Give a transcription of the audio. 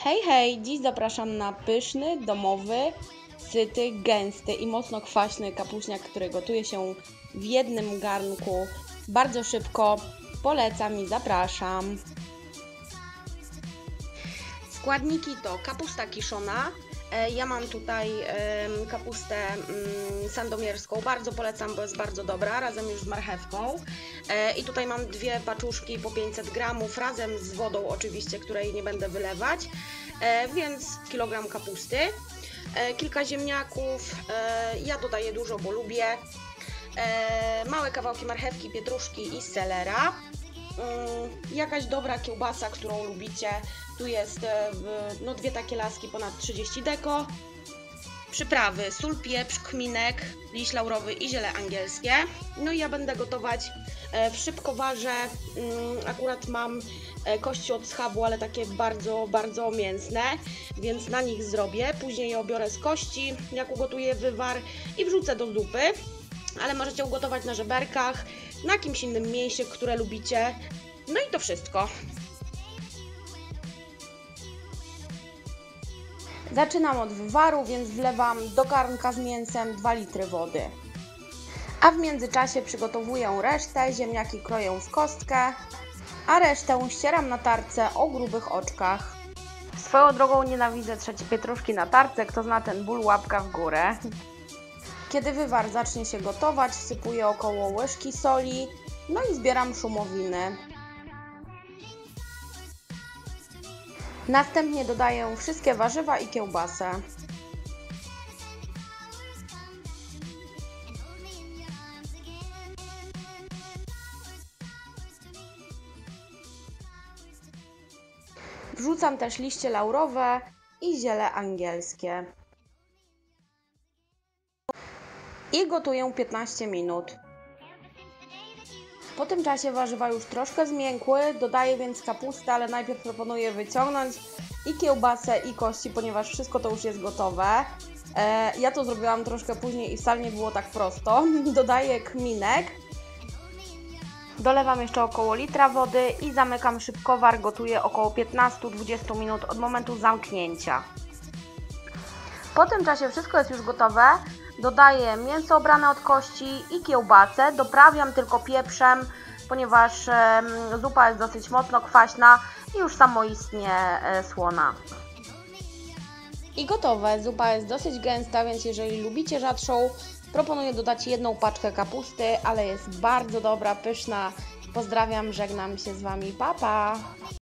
Hej, hej! Dziś zapraszam na pyszny, domowy, syty, gęsty i mocno kwaśny kapuśniak, który gotuje się w jednym garnku. Bardzo szybko. Polecam i zapraszam. Składniki to kapusta kiszona. Ja mam tutaj kapustę sandomierską, bardzo polecam, bo jest bardzo dobra, razem już z marchewką. I tutaj mam dwie paczuszki po 500 gramów, razem z wodą oczywiście, której nie będę wylewać, więc kilogram kapusty, kilka ziemniaków, ja dodaję dużo, bo lubię, małe kawałki marchewki, pietruszki i selera. Jakaś dobra kiełbasa, którą lubicie. Tu jest dwie takie laski ponad 30 deko. Przyprawy: sól, pieprz, kminek, liść laurowy i ziele angielskie. No i ja będę gotować w szybkowarze. Akurat mam kości od schabu, ale takie bardzo, bardzo mięsne, więc na nich zrobię. Później je obiorę z kości, jak ugotuję wywar, i wrzucę do zupy. Ale możecie ugotować na żeberkach, na jakimś innym mięsie, które lubicie. No i to wszystko. Zaczynam od wywaru, więc wlewam do garnka z mięsem 2 litry wody. A w międzyczasie przygotowuję resztę, ziemniaki kroję w kostkę, a resztę ścieram na tarce o grubych oczkach. Swoją drogą nienawidzę trzeć pietruszki na tarce, kto zna ten ból, łapka w górę. Kiedy wywar zacznie się gotować, wsypuję około łyżki soli, no i zbieram szumowiny. Następnie dodaję wszystkie warzywa i kiełbasę. Wrzucam też liście laurowe i ziele angielskie. I gotuję 15 minut. Po tym czasie warzywa już troszkę zmiękły, dodaję więc kapustę, ale najpierw proponuję wyciągnąć i kiełbasę, i kości, ponieważ wszystko to już jest gotowe. Ja to zrobiłam troszkę później i wcale nie było tak prosto. Dodaję kminek. Dolewam jeszcze około litra wody i zamykam szybkowar. Gotuję około 15-20 minut od momentu zamknięcia. Po tym czasie wszystko jest już gotowe. Dodaję mięso obrane od kości i kiełbasę. Doprawiam tylko pieprzem, ponieważ zupa jest dosyć mocno kwaśna i już samoistnie słona. I gotowe. Zupa jest dosyć gęsta, więc jeżeli lubicie rzadszą, proponuję dodać 1 paczkę kapusty, ale jest bardzo dobra, pyszna. Pozdrawiam, żegnam się z Wami. Pa, pa!